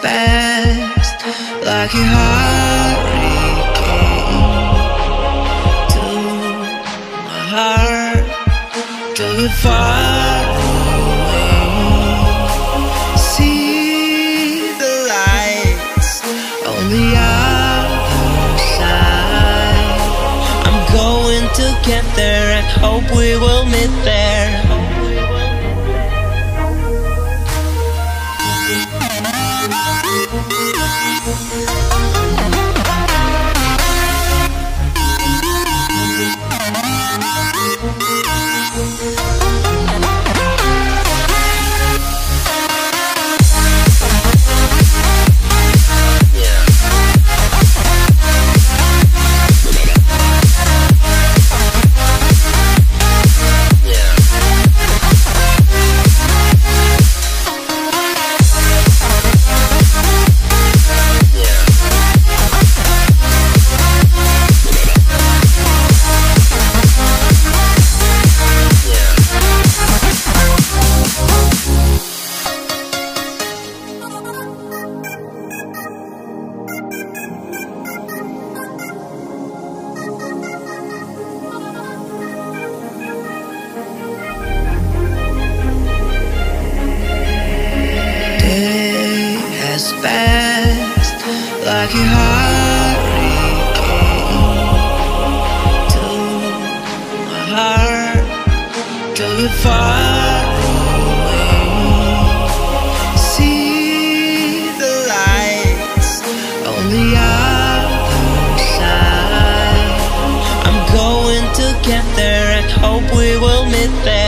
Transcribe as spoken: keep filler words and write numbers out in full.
past like a hurricane to my heart, to be far away. See the lights on the other side. I'm going to get there and hope we will meet there. Fast like a hurricane to my heart, to be far away. See the lights on the other side. I'm going to get there and hope we will meet there.